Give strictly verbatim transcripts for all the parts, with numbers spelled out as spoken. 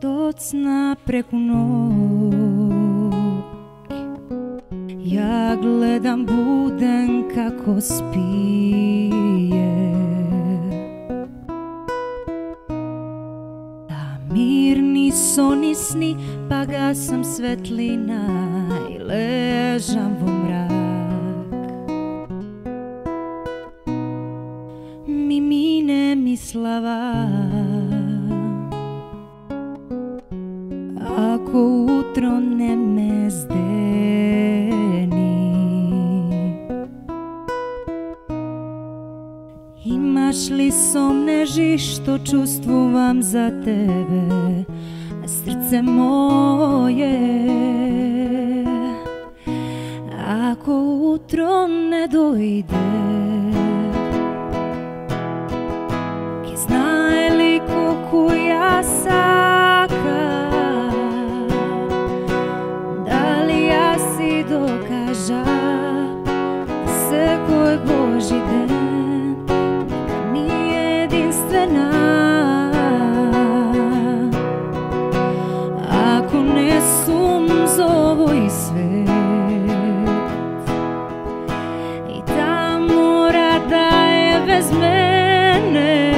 docna preku noć, ja gledam buden kako spije. Da mirni soni sni, pa gasam svetlina i ležam vo mrak. Mi mine mi slava, ako utro ne me zdeni. Imaš li somneži što čustvujem za tebe, srce moje? Ako utro ne dojde, ke znaje li koliko ja saka, da li ja si dokaža se koji Boži den, neka mi jedinstvena. Ako ne sum zovo i svet i ta mora da je bez mene,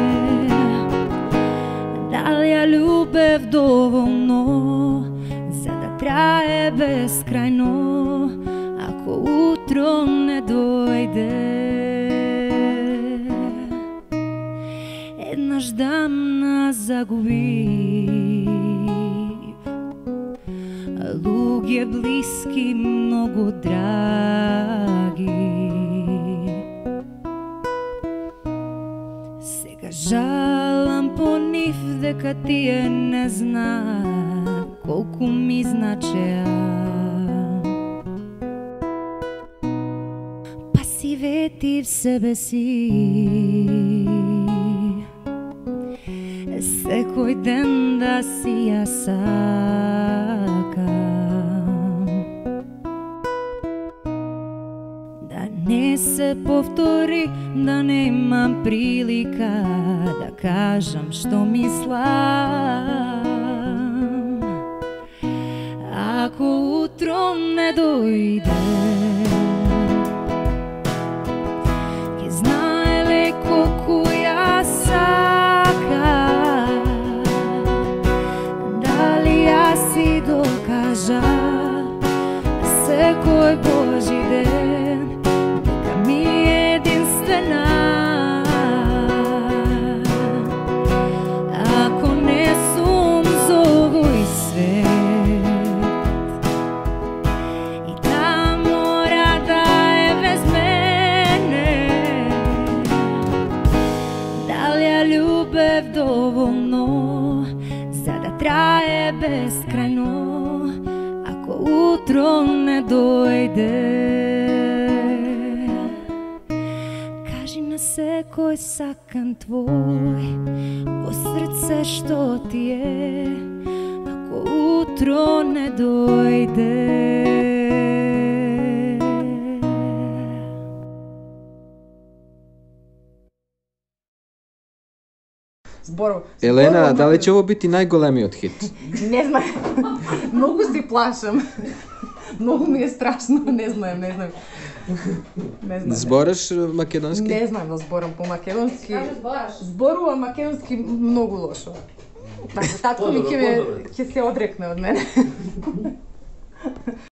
da li ja ljubev dovoljno za da traje beskrajno, ako utro ne dojde. Jednaš dan nas zagubi, lug je bliski, mnogo dragi. Сега žalam po njih, deka ti je ne zna koliko mi znače. Pa si veti v sebe si, sekoj den da si ja sakam, da ne se povtori, da ne imam prilika da kažem što mislim. Ako utro ne dojde, ke znaje li koliko ja sakam, da li ja si dokaža se koji Boži den, neka mi jedinstvena. Ako ne sum zovu i svet i ta mora da je bez mene, da li ja ljubev dovoljno za da traje beskrajno, ako utro ne dojde. Kaži na se koji sakan tvoj, po srce što ti je, ako utro ne dojde. Zborov. Elena, da li će ovo biti najgolemiji od hit? Ne znam, mnogo si plašam. Mnogo mi je strašno, ne znam, ne znam. Ne znam. Zboraš makedonski? Ne znam da zboram po makedonski. Kaže zboraš? Zborujem makedonski mnogo lošo. Tako, tatko mi će se odrekne od mene.